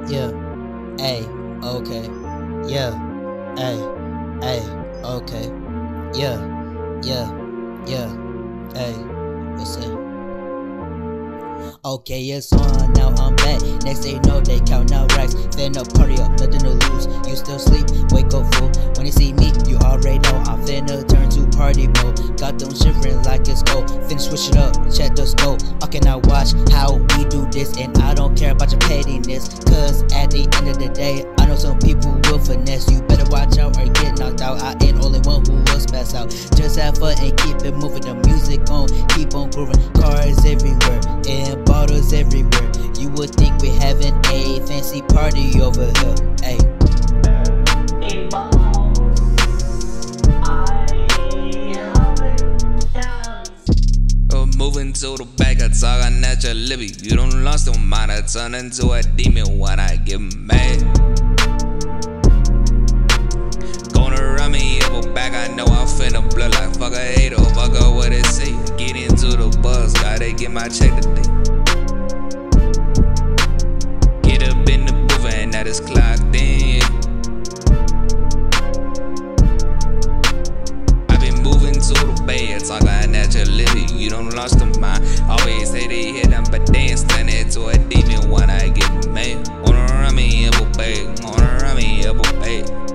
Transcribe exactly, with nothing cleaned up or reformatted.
Yeah, ay, okay. Yeah, ay, ay, okay. Yeah, yeah, yeah, ay, what's it? Okay, it's on, now I'm back. Next day, know they count out racks. Finna party up, nothing to lose. You still sleep, wake up full. When you see me, you already know I'm finna turn to party mode. Got them shivering like it's cold. Finna switch it up, check the scope. Okay, now watch how we do this. And I don't care about your pettiness, cause at the end of the day, I know some people will finesse. You better watch out or get knocked out. I ain't only one who will pass out. Just have fun and keep it moving. The music on, keep on grooving. Cars everywhere and bottles everywhere. You would think we having a fancy party over here. Ay. Moving to the back, I talk a natural libby. You don't lost your mind, I turn into a demon when I get mad. Gonna run me up a back, I know I'm finna blow like fuck a hater, fuck up what it say. Get into the bus, gotta get my check today. Get up in the booth and that is clocked in. I've been moving to the bay, I talk a natural libby. You don't lost them mind. Always say they hit them, but they ain't turn into a demon when I get mad. Wanna run me up a bag, wanna run me up a bag.